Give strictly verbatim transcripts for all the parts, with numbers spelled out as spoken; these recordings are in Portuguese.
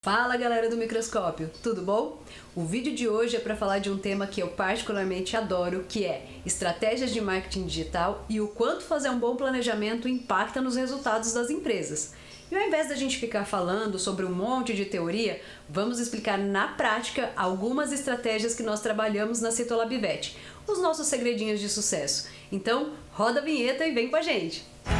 Fala galera do Microscópio, tudo bom? O vídeo de hoje é para falar de um tema que eu particularmente adoro, que é estratégias de marketing digital e o quanto fazer um bom planejamento impacta nos resultados das empresas. E ao invés da gente ficar falando sobre um monte de teoria, vamos explicar na prática algumas estratégias que nós trabalhamos na Citolabvet, os nossos segredinhos de sucesso. Então, roda a vinheta e vem com a gente!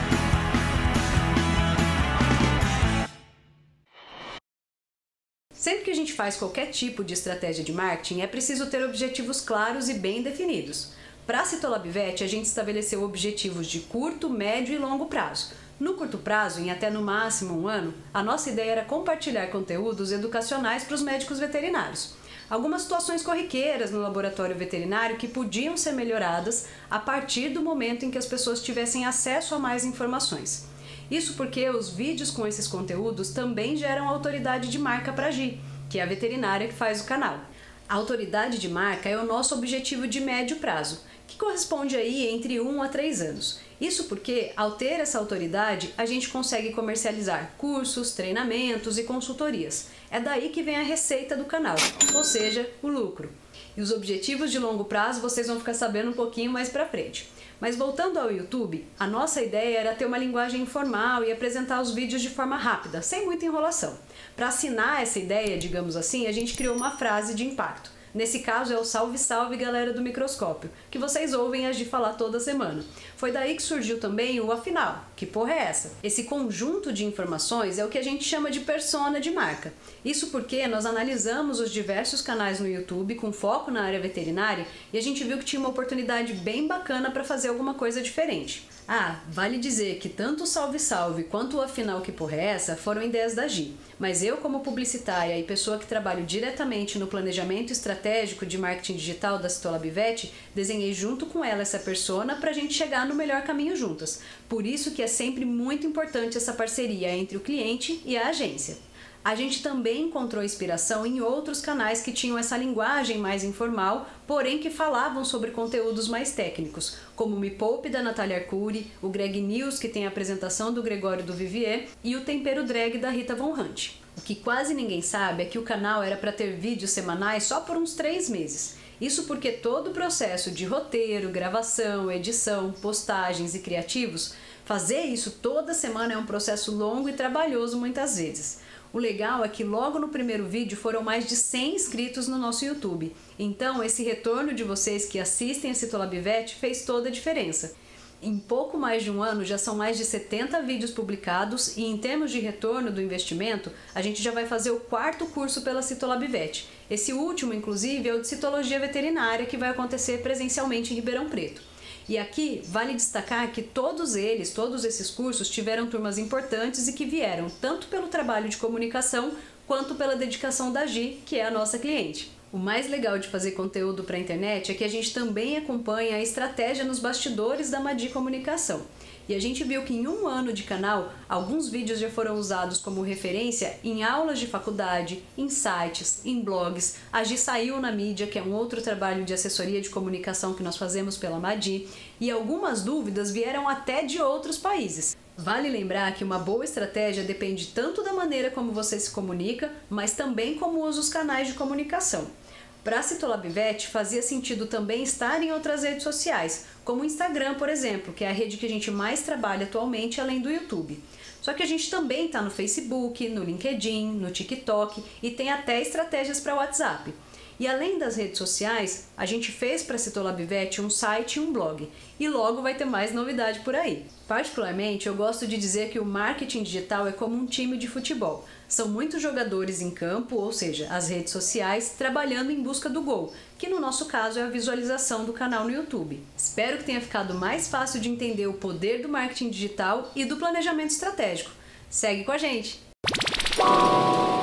Sempre que a gente faz qualquer tipo de estratégia de marketing, é preciso ter objetivos claros e bem definidos. Para a Citolabvet, a gente estabeleceu objetivos de curto, médio e longo prazo. No curto prazo, em até no máximo um ano, a nossa ideia era compartilhar conteúdos educacionais para os médicos veterinários. Algumas situações corriqueiras no laboratório veterinário que podiam ser melhoradas a partir do momento em que as pessoas tivessem acesso a mais informações. Isso porque os vídeos com esses conteúdos também geram autoridade de marca para a Gi, que é a veterinária que faz o canal. A autoridade de marca é o nosso objetivo de médio prazo, que corresponde aí entre um a três anos. Isso porque, ao ter essa autoridade, a gente consegue comercializar cursos, treinamentos e consultorias. É daí que vem a receita do canal, ou seja, o lucro. E os objetivos de longo prazo vocês vão ficar sabendo um pouquinho mais pra frente. Mas voltando ao YouTube, a nossa ideia era ter uma linguagem informal e apresentar os vídeos de forma rápida, sem muita enrolação. Para assinar essa ideia, digamos assim, a gente criou uma frase de impacto. Nesse caso é o salve salve galera do Microscópio, que vocês ouvem a Gi falar toda semana. Foi daí que surgiu também o afinal, que porra é essa? Esse conjunto de informações é o que a gente chama de persona de marca. Isso porque nós analisamos os diversos canais no YouTube com foco na área veterinária e a gente viu que tinha uma oportunidade bem bacana para fazer alguma coisa diferente. Ah, vale dizer que tanto o salve salve quanto o afinal que porra é essa foram ideias da Gi, mas eu como publicitária e pessoa que trabalho diretamente no planejamento estratégico de marketing digital da Citolabvet, desenhei junto com ela essa persona para a gente chegar no melhor caminho juntas. Por isso que é sempre muito importante essa parceria entre o cliente e a agência. A gente também encontrou inspiração em outros canais que tinham essa linguagem mais informal, porém que falavam sobre conteúdos mais técnicos, como o Me Poupe da Natália Arcuri, o Greg News, que tem a apresentação do Gregório do Vivier, e o Tempero Drag da Rita Von Hunt. O que quase ninguém sabe é que o canal era para ter vídeos semanais só por uns três meses. Isso porque todo o processo de roteiro, gravação, edição, postagens e criativos, fazer isso toda semana é um processo longo e trabalhoso muitas vezes. O legal é que logo no primeiro vídeo foram mais de cem inscritos no nosso YouTube. Então esse retorno de vocês que assistem a Citolabvet fez toda a diferença. Em pouco mais de um ano já são mais de setenta vídeos publicados e em termos de retorno do investimento, a gente já vai fazer o quarto curso pela Citolabvet. Esse último, inclusive, é o de Citologia Veterinária, que vai acontecer presencialmente em Ribeirão Preto. E aqui vale destacar que todos eles, todos esses cursos tiveram turmas importantes e que vieram tanto pelo trabalho de comunicação quanto pela dedicação da Gi, que é a nossa cliente. O mais legal de fazer conteúdo para a internet é que a gente também acompanha a estratégia nos bastidores da Madi Comunicação. E a gente viu que em um ano de canal, alguns vídeos já foram usados como referência em aulas de faculdade, em sites, em blogs. A Gi saiu na mídia, que é um outro trabalho de assessoria de comunicação que nós fazemos pela Madi, e algumas dúvidas vieram até de outros países. Vale lembrar que uma boa estratégia depende tanto da maneira como você se comunica, mas também como usa os canais de comunicação. Para a Citolabvet fazia sentido também estar em outras redes sociais, como o Instagram, por exemplo, que é a rede que a gente mais trabalha atualmente, além do YouTube. Só que a gente também está no Facebook, no LinkedIn, no TikTok e tem até estratégias para o WhatsApp. E além das redes sociais, a gente fez para a Citolabvet um site e um blog. E logo vai ter mais novidade por aí. Particularmente, eu gosto de dizer que o marketing digital é como um time de futebol. São muitos jogadores em campo, ou seja, as redes sociais, trabalhando em busca do gol, que no nosso caso é a visualização do canal no YouTube. Espero que tenha ficado mais fácil de entender o poder do marketing digital e do planejamento estratégico. Segue com a gente!